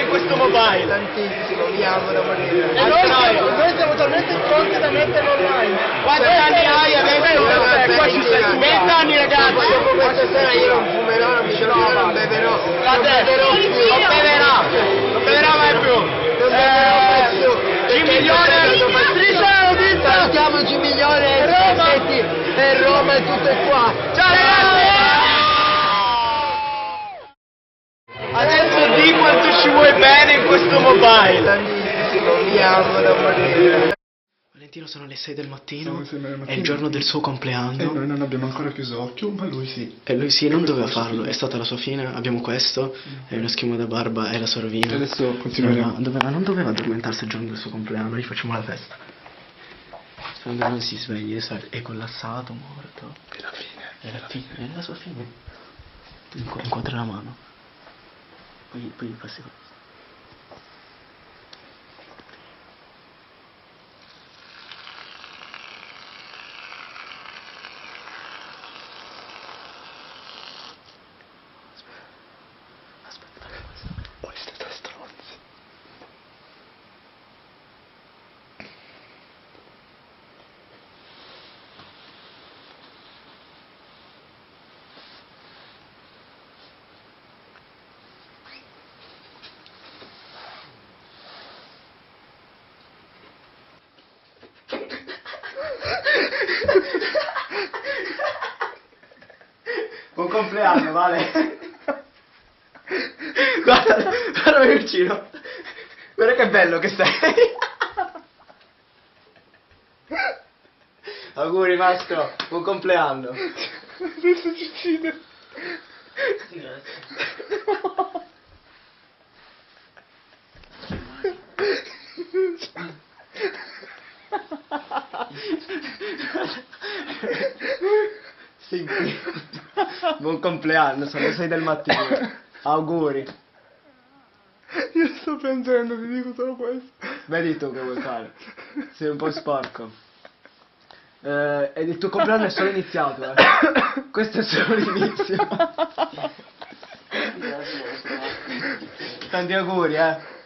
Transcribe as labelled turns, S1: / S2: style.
S1: questo mobile?
S2: Tantissimo, mi amo da morire.
S1: E noi siamo talmente stronzi da metterlo online. Quanti anni hai adesso? Qua ci sei 20 anni ragazzi.
S2: Dopo questa sera io non fumerò, non mi drogo, non beverò.
S1: Non beverà mai più.
S2: Non beverò mai più.
S1: 5 milioni. Striscia la notizia.
S2: Salutiamo 5 milioni e Roma e tutto è qua.
S1: Ciao ragazzi. Adesso di quanto ci vuoi bene in questo mobile.
S2: Tantissimo, mi amo da morire.
S1: Valentino, sono le 6 del mattino,
S3: Siamo
S1: è il giorno del suo
S3: E
S1: compleanno.
S3: noi non abbiamo ancora chiuso occhio, ma lui sì.
S1: E lui sì, non doveva farlo, è stata la sua fine, abbiamo questo, è uno schiuma da barba, è la sua rovina.
S3: E adesso continueremo.
S1: Non doveva addormentarsi il giorno del suo compleanno, gli facciamo la festa. Spero che non si svegli, è collassato, morto.
S3: È la fine.
S1: È la fine, è la sua fine. Inquadra la mano. Poi passi questo. Aspetta, questo.
S3: Voi siete stronzi.
S1: Buon compleanno, Vale. Guarda vicino. Guarda che bello che sei. Auguri mastro, buon compleanno.
S3: Adesso ci uccide.
S1: Sì. Buon compleanno, sono le 6 del mattino. Auguri.
S3: Io sto piangendo, ti dico solo questo.
S1: Vedi tu che vuoi fare? Sei un po' sporco. E il tuo compleanno è solo iniziato, eh. Questo è solo l'inizio. Tanti auguri, eh.